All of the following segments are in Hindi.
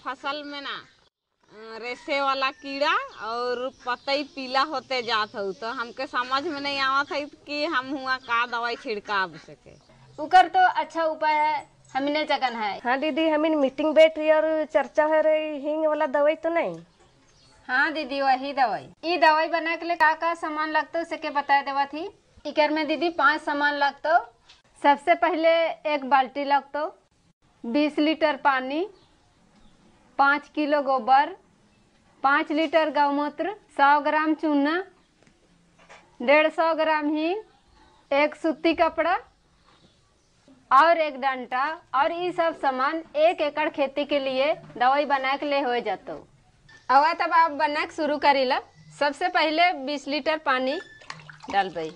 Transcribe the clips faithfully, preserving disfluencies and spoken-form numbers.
फसल में ना रेशे वाला कीड़ा और पतई पीला होते जात हो, तो हमके समझ में नहीं आवत है कि हम हुआ का दवाई छिड़काव सके। उकर तो अच्छा उपाय है हमने जगन है। हाँ दीदी, हमें मीटिंग बैठ रही और चर्चा हो रही, हींग वाला दवाई तो नहीं। हाँ दीदी, वही दवाई। ये दवाई बनाने के लिए का का सामान लगता उसे के बता देवा थी। इकर में दीदी पांच सामान लगता। सबसे पहले एक बाल्टी लगता, बीस लीटर पानी, पाँच किलो गोबर, पाँच लीटर गौमूत्र, सौ ग्राम चूना, डेढ़ सौ ग्राम हींग, एक सूती कपड़ा और एक डंडा। और ये सब सामान एक एकड़ खेती के लिए दवाई बना के लिए हो जाता। अब तब आप बना के शुरू करीला। सबसे पहले बीस लीटर पानी डालबई,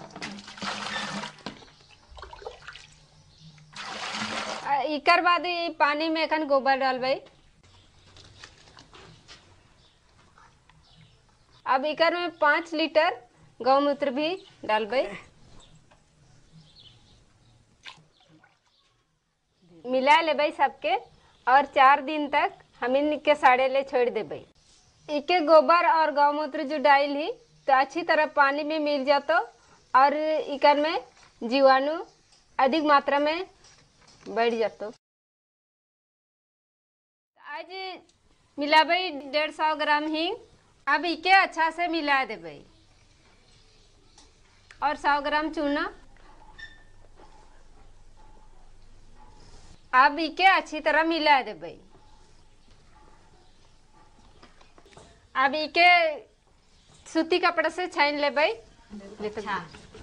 इकर बाद पानी में एखन गोबर डालबई। अब इकर में पाँच लीटर गौमूत्र भी डालबई। मिला लेबई सबके और चार दिन तक हम इनके साड़े ले छोड़ देबई। इके गोबर और गौमूत्र जो डाल ही तो अच्छी तरह पानी में मिल जातो और इकर में जीवाणु अधिक मात्रा में बढ़ जातो। आज मिलाबई डेढ़ सौ ग्राम हींग। अब इके अच्छा से मिला देबई और सौ ग्राम चूना। अब इके अच्छी तरह मिला देबई। अब इके सूती कपड़ा से छान लेबई। अच्छा।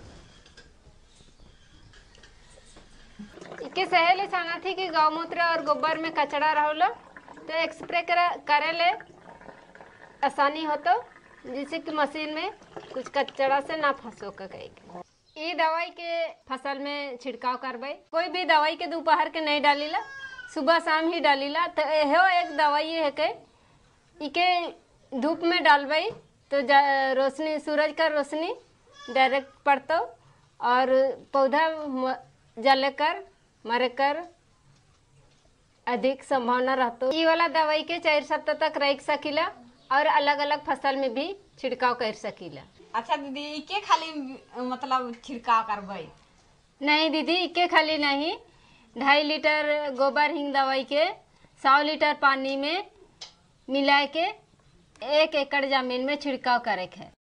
इके सहेले छाना थी कि गौमूत्र और गोबर में कचड़ा रहो तो एक स्प्रे करे ले आसानी हो तो, जिससे कि मशीन में कुछ कचड़ा से ना फंसो का कहीं। ये दवाई के फसल में छिड़काव करबई। कोई भी दवाई के दोपहर के नहीं डालीला, सुबह शाम ही डालीला। तो यहो एक दवाई है के इके धूप में डालबई तो रोशनी, सूरज का रोशनी डायरेक्ट पड़तो और पौधा जले कर मरे कर अधिक संभावना रहतो। ये वाला दवाई के चार सप्ताह तक रख सकीला और अलग अलग फसल में भी छिड़काव कर सकीला। अच्छा दीदी, इके खाली मतलब छिड़काव करबई? नहीं दीदी, इके खाली नहीं, ढाई लीटर गोबर हींग दवाई के सौ लीटर पानी में मिला के एक एकड़ जमीन में छिड़काव करे है।